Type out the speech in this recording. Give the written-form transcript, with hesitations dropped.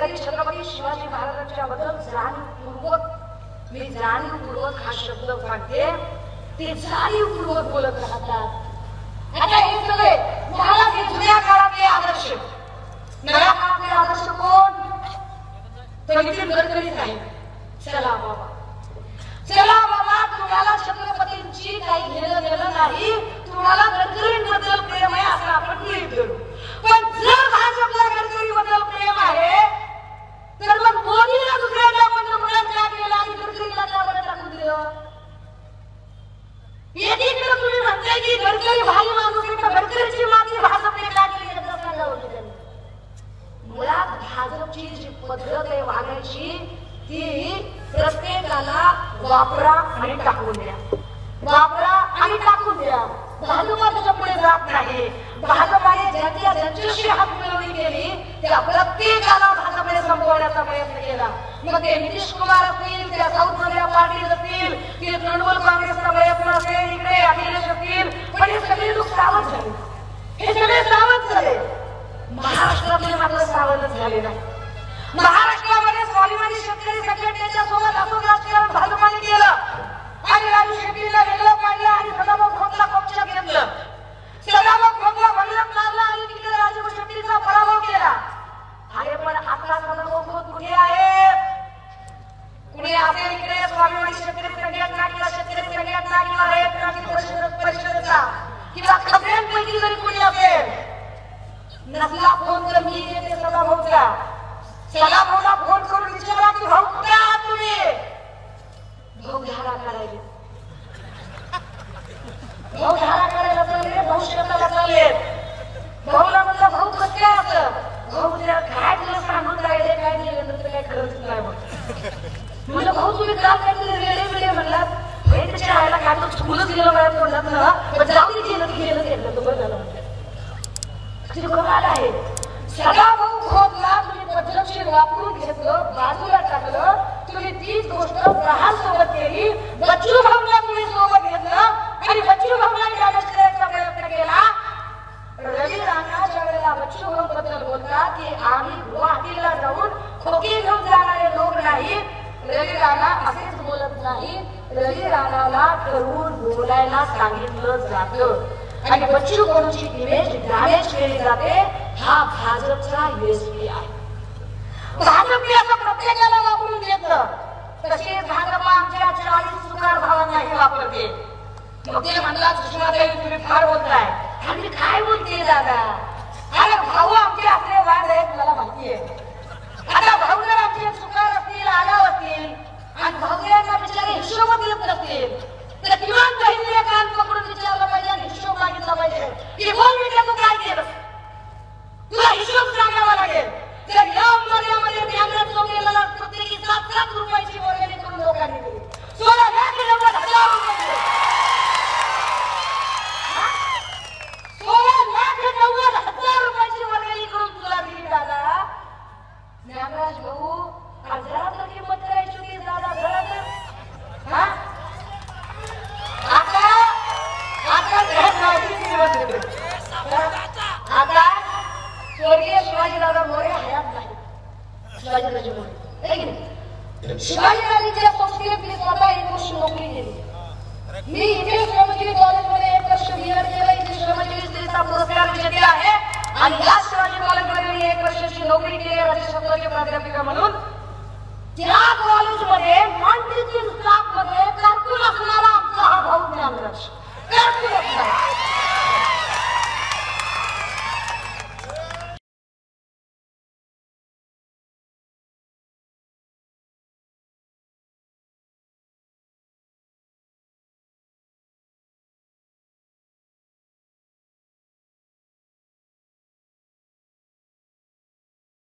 तरी छत्रपती शिवाजी महाराजांच्या बद्दल जाणीवपूर्वक हा शब्द वाटते, ते जाणीवपूर्वक बोलत राहतात। आता हे सगळे महाराज हे जुन्या काळातले आदर्श, नव्या काळातले आदर्श कोण? तर नितीन गडकरीच आहे। चला बाबा, चला बाबा, तुम्हाला छत्रपतींची काही घेणं देणं नाही, तुम्हाला गडकरींबद्दल प्रेम आहे असं आपण गृहीत धरू। पण जर भाजपला गडकरीबद्दल प्रेम आहे तर मग मोदीला दुसऱ्यांदा पंतप्रधान का केला आणि गडकरीला का बरं टाकून दिलं? एकीकडे तुम्ही म्हणताय की गडकरी भारी माणूस आहे, तर गडकरीची माती भाजपने का केली याचं सांगावं लागेल। मुळात भाजपची जी पद्धत आहे वागायची ती प्रत्येकाला वापरा आणि टाकून द्या, वापरा आणि टाकून द्या। भाजपा त्याच्या पुढे जात नाही। भाजपाने ज्यांच्याशी हात मिळवणी केली त्या प्रत्येकाला भाजपने संपवण्याचा प्रयत्न केला। मग ते नितीश कुमार असतील, त्या साऊथ मधल्या पार्टी असतील, की तृणमूल काँग्रेसचा प्रयत्न असेल, इकडे अखिलेश असतील, पण हे सगळे लोक सावध झाले, हे सगळे सावध झाले। महाराष्ट्रातले मात्र सावधच झाले नाही। महाराष्ट्रामध्ये स्वाभिमानी शेतकरी संघटनेच्या सोबत असं राजकारण भाजपाने केलं आणि राजू शेट्टीला वेगळं पाडलं आणि सदाभाऊ खोतला पक्षात घेतलं। सदाभाऊ खोतला भंगलात मारला आणि तिकडे राजू शेट्टीचा पराभव केला। अरे पण आता सदाभाऊ खोत कुठे आहेत? कुणी असेल इकडे स्वाभिमानी शेतकरी संघटना किंवा शेतकरी संघटना किंवा रयत क्रांती परिषदेचा किंवा खबऱ्यांपैकी जरी कुणी असेल, नसला फोन तर मी येते सदाभाऊचा। सदाभाऊला फोन करून विचारा की भाऊ कुठे आहात तुम्ही? भाऊ धारा काढायला, भाऊ धारा काढायला चालले, भाऊ शेताला चालले। भाऊला म्हणलं भाऊ कसं काय असं? भाऊ काय तुला सांगून राहिले, काय दिलं तर काय खरंच नाही बघ। म्हणलं भाऊ तुम्ही काल काहीतरी वेळे वेळे म्हणलात, हे त्याच्या आईला काय तो चुकूनच गेलं मला तोंडात ना, पण जाऊ दे गेलं गेलं घेतलं तो बरं झालं। तुझी कमाल आहे। सदाभाऊ खोतला तुम्ही पद्धतशीर वापरून घेतलं, बाजूला टाकलं, तुम्ही तीच गोष्ट प्रहार सोबत केली। बच्चू भाऊला तुम्ही सोबत घेतलं आणि बच्चू भाऊला डॅमेज करायचा प्रयत्न केला। रवी राणा ज्या वेळेला बच्चू भाऊ बद्दल बोलतात की आम्ही गुवाहाटीला जाऊन खोके घेऊन जाणारे लोक नाही, रवी राणा असेच बोलत नाही। रवी राणाला ठरवून बोलायला सांगितलं जातं आणि बच्चू भाऊची इमेज डॅमेज केली जाते। हा भाजपचा USP आहे। भाजपने असं प्रत्येकाला वापरून घेतलं, तसेच भाजप आमच्या 40 सुकार भावांनाही वापरते। मग ते म्हणतात सुषमाताई तुम्ही फार बोलताय। आम्ही काय बोलते दादा? अरे भाऊ आमचे असले वाद आहेत मला माहिती आहे। आता भाऊ जर आमचे सुकार असतील, आगाव असतील आणि भाऊयांना बिचारे हिशोब देत नसतील तर किमान बहिणीने कान पकडून विचारलं पाहिजे आणि हिशोब मागितला पाहिजे की बोल मी तू काय केलं, तुला हिशोब सांगावा लागेल। तर या उमर्यामध्ये न्यायालयात गेलेला प्रत्येकी 7-7 रुपयाची वर्गणी करून लोकांनी दिली, 16,90,000 रुपये, 16,90,000 रुपयाची वर्गणी करून तुला दिली दादा। ज्ञानराज भाऊ जरा तर किंमत करायची होती दादा, जरा तर। आता स्वर्गीय शिवाजीराव मोरे हयात नाही, शिवाजीराजे मोरे है की नाही? शिवाजीराजेंच्या संस्थेत मी स्वतः 1 वर्ष नोकरी केली। मी इथे